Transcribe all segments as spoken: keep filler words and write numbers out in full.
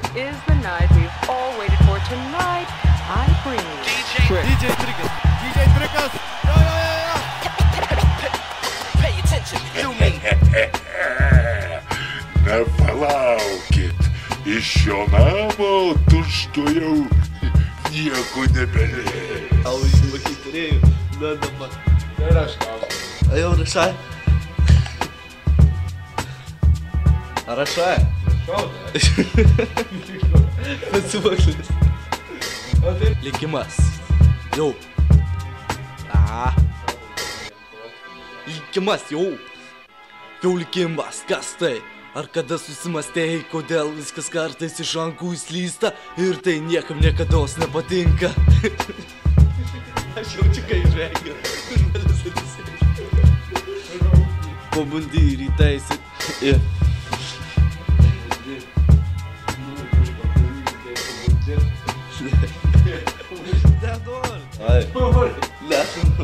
is the night we've all waited for. Tonight, I bring you D J Trick. D J Trickas. D J Trickas. Yo, yo, yo, yo. Pay attention to me. Na palaukit, iš šio namo tučtuojau nieko nebelieka. Au, išmokį turėjau, na dabar. Ir aš klausiu. A jau rašai? A rašai? Pasivaklės. Likimas. Jau. A. Likimas, jau. Jau likimas, kas tai? Ar kada susimastėjai, kodėl viskas kartais iš rankų įslysta ir tai niekam niekados nepatinka? Aš jaučiu, kai žvengiu. Žmonės atsisėdžiu. Pabandy ir įteisit. Ir. Ai, lėšau.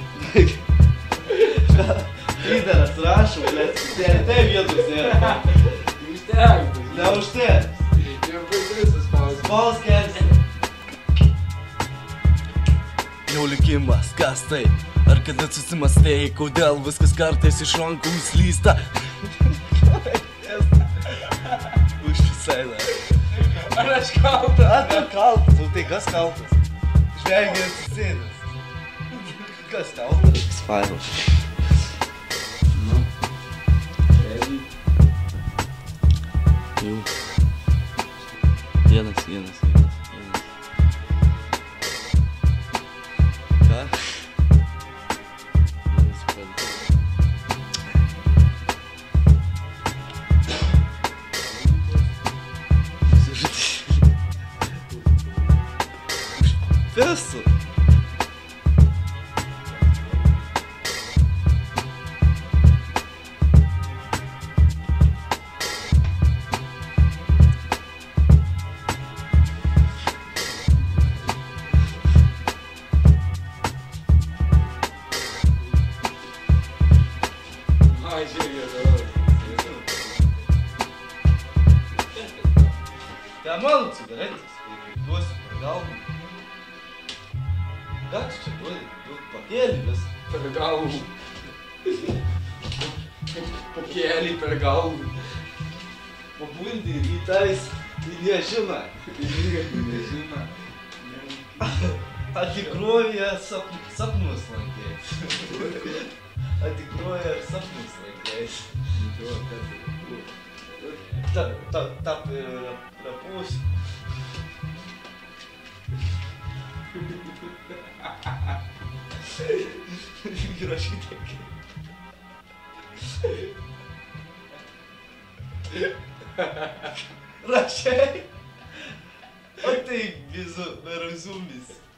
Lyderas rašau, blėt, tai tai vietos yra. Užteks. Neužteks. Jau visas spaus. Spaus kelsi. Jau likimas, kas tai? Ar kada susimastėjai, kodėl viskas kartais iš rankų slysta? Už visai, na. Ar aš kaltas? A, tu kaltas, o tai kas kaltas? Žvengia atsisėdęs. Kas kaltas? Spailas. Nu. Ready? Jau. Vienas, vienas, vienas, vienas. Ką? Nesuprantu. Pesu. Ai, žiūrėjau, dabar. Tai mano cigaretės, kai duosiu per galvą. Ką tu čia duodi? Duok pakėlį vis. Per galvų. Pakėlį per galvų. Pabundi rytais į nežiną. Nežina. Atikroja sap, sapnus lankėjai. Atikroja sapnus lankėjai. Ta, ta, ta prapūs. Įrašytėk. Rašai? O tai vizu, verozumis.